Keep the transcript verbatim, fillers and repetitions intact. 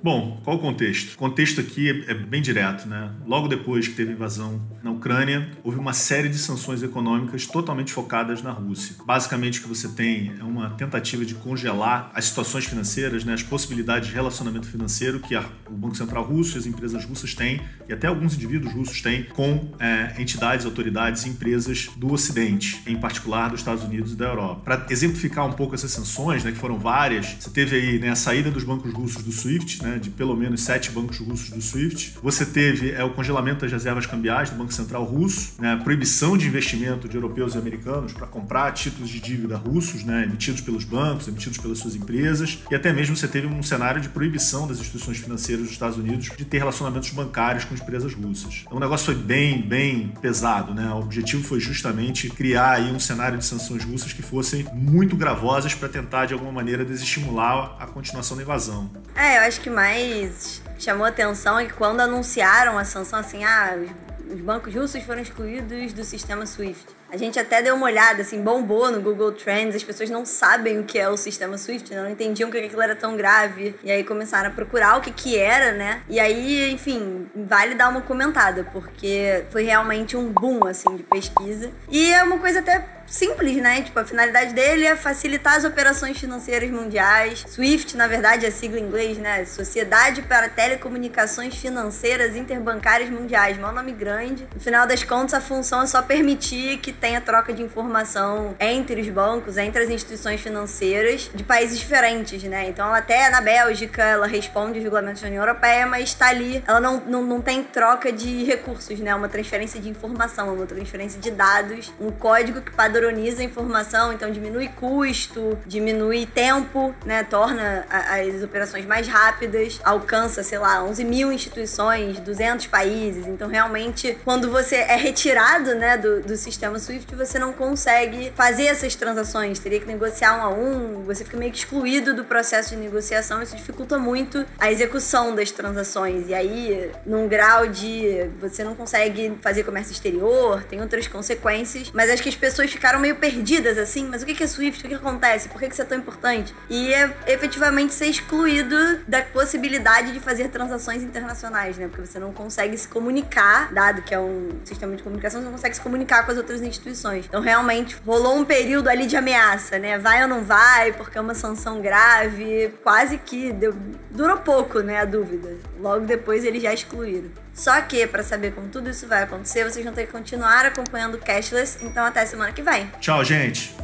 Bom, qual o contexto? O contexto aqui é bem direto, né? Logo depois que teve a invasão na Ucrânia, houve uma série de sanções econômicas totalmente focadas na Rússia. Basicamente, o que você tem é uma tentativa de congelar as situações financeiras, né? As possibilidades de relacionamento financeiro que a, o Banco Central russo e as empresas russas têm, e até alguns indivíduos russos têm, com é, entidades, autoridades e empresas do Ocidente, em particular dos Estados Unidos e da Europa. Para exemplificar um pouco essas sanções, né, que foram várias, você teve aí, né, a saída dos bancos russos do SWIFT, né, de pelo menos sete bancos russos do SWIFT. Você teve é, o congelamento das reservas cambiais do Banco Central russo, né, a proibição de investimento de europeus e americanos para comprar títulos de dívida russos, né, emitidos pelos bancos, emitidos pelas suas empresas, e até mesmo você teve um cenário de proibição das instituições financeiras dos Estados Unidos de ter relacionamentos bancários com empresas russas. Então o negócio foi bem, bem pesado, né? O objetivo foi justamente criar aí um cenário de sanções russas que fossem muito gravosas para tentar, de alguma maneira, desestimular a continuação da invasão. É, eu acho que mais chamou atenção é que quando anunciaram a sanção, assim, ah, os bancos russos foram excluídos do sistema SWIFT. A gente até deu uma olhada, assim, bombou no Google Trends, as pessoas não sabem o que é o sistema SWIFT, não entendiam que aquilo era tão grave, e aí começaram a procurar o que que era, né? E aí, enfim, vale dar uma comentada, porque foi realmente um boom, assim, de pesquisa. E é uma coisa até simples, né? Tipo, a finalidade dele é facilitar as operações financeiras mundiais. SWIFT, na verdade, é a sigla em inglês, né? Sociedade para Telecomunicações Financeiras Interbancárias Mundiais. Mó nome grande. No final das contas, a função é só permitir que tenha troca de informação entre os bancos, entre as instituições financeiras de países diferentes, né? Então, ela até na Bélgica, ela responde os regulamentos da União Europeia, mas está ali, ela não, não, não tem troca de recursos, né? Uma transferência de informação, uma transferência de dados, um código que padroniza a informação, então diminui custo, diminui tempo, né? Torna a, as operações mais rápidas, alcança, sei lá, onze mil instituições, duzentos países. Então, realmente, quando você é retirado, né, do, do sistema SWIFT, você não consegue fazer essas transações, teria que negociar um a um, você fica meio que excluído do processo de negociação, isso dificulta muito a execução das transações, e aí, num grau de você não consegue fazer comércio exterior, tem outras consequências, mas acho que as pessoas ficaram meio perdidas, assim, mas o que é SWIFT? O que acontece? Por que isso é tão importante? E é efetivamente ser excluído da possibilidade de fazer transações internacionais, né? Porque você não consegue se comunicar, dado que é um sistema de comunicação, você não consegue se comunicar com as outras instituições. Então, realmente, rolou um período ali de ameaça, né? Vai ou não vai, porque é uma sanção grave, quase que deu... durou pouco, né, a dúvida. Logo depois, eles já excluíram. Só que, para saber como tudo isso vai acontecer, vocês vão ter que continuar acompanhando o Cashless. Então, até semana que vem. Tchau, gente!